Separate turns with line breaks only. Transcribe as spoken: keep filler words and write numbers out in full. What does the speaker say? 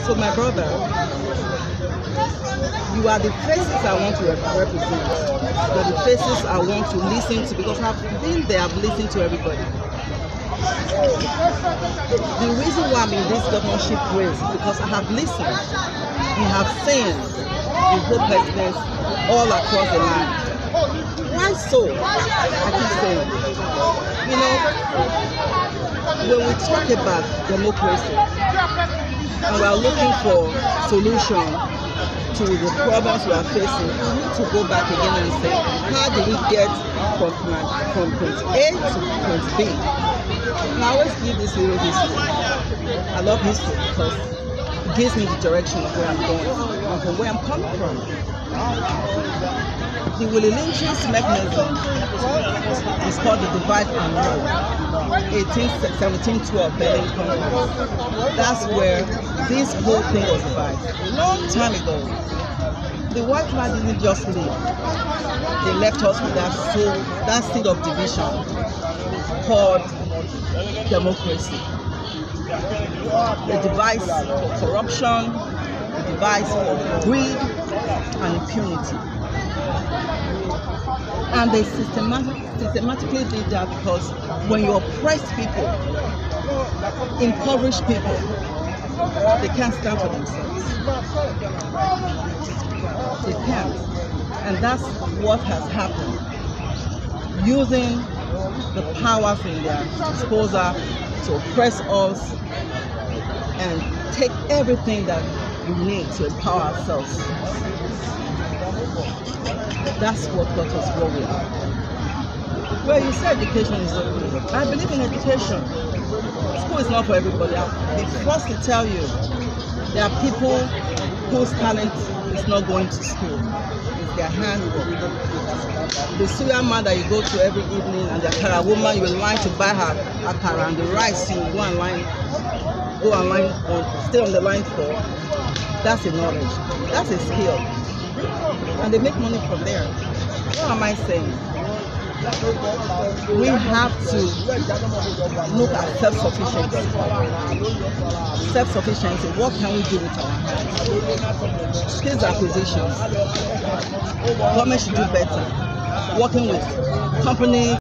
So my brother, you are the faces I want to rep represent. You are the faces I want to listen to, because I've been there, I've listened to everybody. The reason why I'm in this governorship race is because I have listened. We have seen the whole presidents all across the land. Why so? I keep saying, you know, when we talk about democracy and we are looking for solution to the problems we are facing, we need to go back again and say, how do we get from, from point A to point B? And I always give this little history. I love history because it gives me the direction of where I'm going and from where I'm coming from. The Willie Lynch's mechanism is called the divide and rule. eighteen seventeen twelve Berlin Conference. That's where this whole thing was devised. A long time ago. The white man didn't just leave. They left us with that soul, that seed of division called democracy. A device for corruption, a device for greed and impunity. And they systematic, systematically did that because when you oppress people, impoverish people, they can't stand for themselves. They can't. And that's what has happened. Using the powers in their disposal to oppress us and take everything that we need to empower ourselves. That's what got us where we are. Well, you said education is not good. I believe in education. School is not for everybody. I'll be forced to tell you, there are people whose talent is not going to school. It's their handwork. The suya man that you go to every evening and the akara woman, you will line to buy her akara, and the rice you go and line, go and line, on, stay on the line for. That's a knowledge. That's a skill. And they make money from there. What am I saying? We have to look at self-sufficiency. Self-sufficiency, what can we do with our hands? Skills acquisitions. Government should do better. Working with companies.